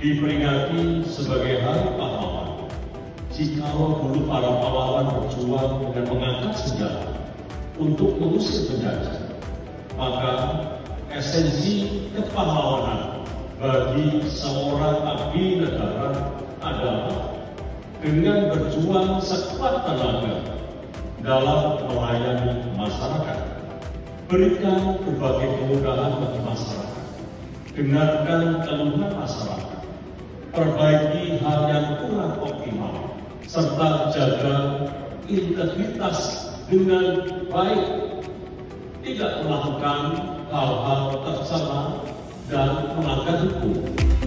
diperingati sebagai Hari Pahlawan. Jikalau dulu para pahlawan berjuang dengan mengangkat senjata untuk mengusir penjajah, maka esensi kepahlawanan bagi seorang abdi negara adalah dengan berjuang sekuat tenaga dalam melayani masyarakat. Berikan berbagai kemudahan bagi masyarakat, dengarkan keluhan masyarakat, perbaiki hal yang kurang optimal, serta jaga integritas dengan baik, tidak melakukan hal-hal tercela dan melanggar hukum.